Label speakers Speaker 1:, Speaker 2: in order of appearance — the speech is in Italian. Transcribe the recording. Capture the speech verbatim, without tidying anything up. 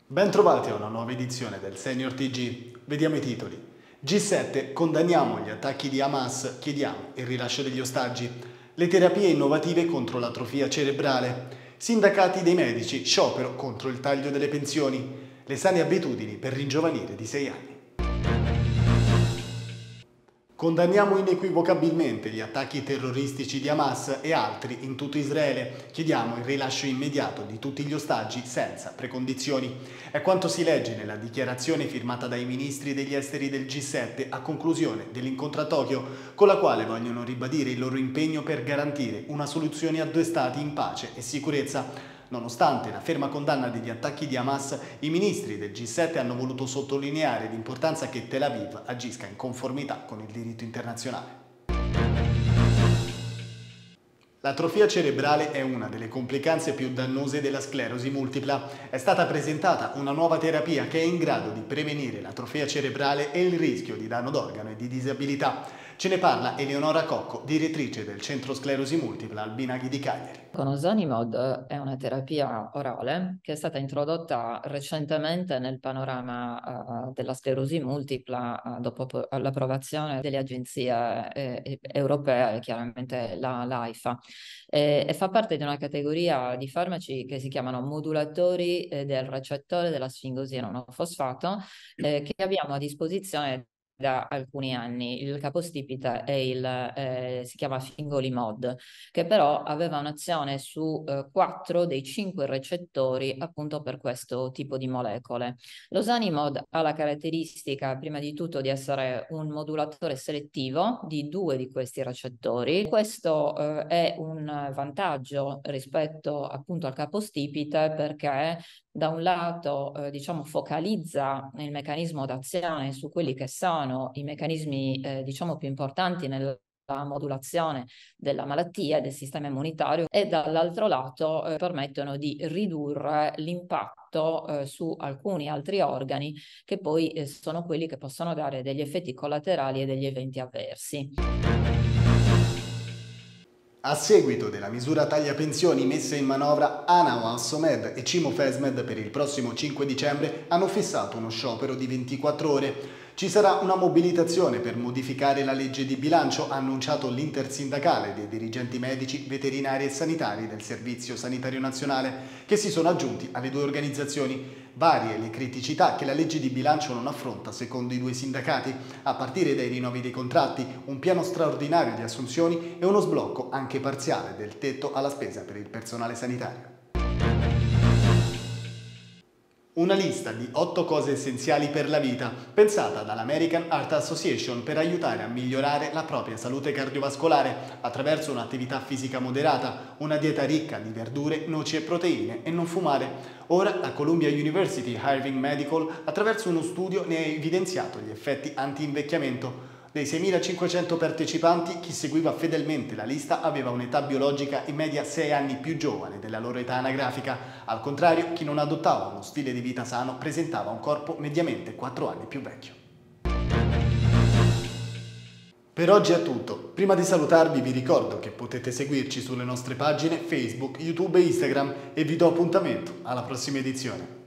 Speaker 1: Bentrovati a una nuova edizione del Senior T G. Vediamo i titoli. G sette, condanniamo gli attacchi di Hamas, chiediamo il rilascio degli ostaggi. Le terapie innovative contro l'atrofia cerebrale. Sindacati dei medici, sciopero contro il taglio delle pensioni. Le sane abitudini per ringiovanire di sei anni. Condanniamo inequivocabilmente gli attacchi terroristici di Hamas e altri in tutto Israele. Chiediamo il rilascio immediato di tutti gli ostaggi senza precondizioni. È quanto si legge nella dichiarazione firmata dai ministri degli esteri del G sette a conclusione dell'incontro a Tokyo, con la quale vogliono ribadire il loro impegno per garantire una soluzione a due stati in pace e sicurezza. Nonostante la ferma condanna degli attacchi di Hamas, i ministri del G sette hanno voluto sottolineare l'importanza che Tel Aviv agisca in conformità con il diritto internazionale. L'atrofia cerebrale è una delle complicanze più dannose della sclerosi multipla. È stata presentata una nuova terapia che è in grado di prevenire l'atrofia cerebrale e il rischio di danno d'organo e di disabilità. Ce ne parla Eleonora Cocco, direttrice del Centro Sclerosi Multipla al Binaghi di Cagliari.
Speaker 2: Ozanimod è una terapia orale che è stata introdotta recentemente nel panorama uh, della sclerosi multipla uh, dopo l'approvazione delle agenzie eh, europee, chiaramente la l'AIFA, e, e fa parte di una categoria di farmaci che si chiamano modulatori eh, del recettore della sfingosina uno fosfato eh, che abbiamo a disposizione da alcuni anni. Il capostipite è il, eh, si chiama Fingolimod, che però aveva un'azione su eh, quattro dei cinque recettori appunto per questo tipo di molecole. L'Ozanimod ha la caratteristica prima di tutto di essere un modulatore selettivo di due di questi recettori. Questo eh, è un vantaggio rispetto appunto al capostipite perché da un lato eh, diciamo focalizza il meccanismo d'azione su quelli che sono i meccanismi eh, diciamo più importanti nel la modulazione della malattia e del sistema immunitario e dall'altro lato eh, permettono di ridurre l'impatto eh, su alcuni altri organi che poi eh, sono quelli che possono dare degli effetti collaterali e degli eventi avversi.
Speaker 1: A seguito della misura taglia pensioni messa in manovra, Anaao Assomed e Cimo Fesmed per il prossimo cinque dicembre hanno fissato uno sciopero di ventiquattro ore. Ci sarà una mobilitazione per modificare la legge di bilancio, ha annunciato l'intersindacale dei dirigenti medici, veterinari e sanitari del Servizio Sanitario Nazionale, che si sono aggiunti alle due organizzazioni. Varie le criticità che la legge di bilancio non affronta secondo i due sindacati, a partire dai rinnovi dei contratti, un piano straordinario di assunzioni e uno sblocco anche parziale del tetto alla spesa per il personale sanitario. Una lista di otto cose essenziali per la vita, pensata dall'American Heart Association per aiutare a migliorare la propria salute cardiovascolare attraverso un'attività fisica moderata, una dieta ricca di verdure, noci e proteine e non fumare. Ora la Columbia University Irving Medical, attraverso uno studio, ne ha evidenziato gli effetti anti-invecchiamento. Dei seimilacinquecento partecipanti, chi seguiva fedelmente la lista aveva un'età biologica in media sei anni più giovane della loro età anagrafica. Al contrario, chi non adottava uno stile di vita sano presentava un corpo mediamente quattro anni più vecchio. Per oggi è tutto. Prima di salutarvi vi ricordo che potete seguirci sulle nostre pagine Facebook, YouTube e Instagram e vi do appuntamento alla prossima edizione.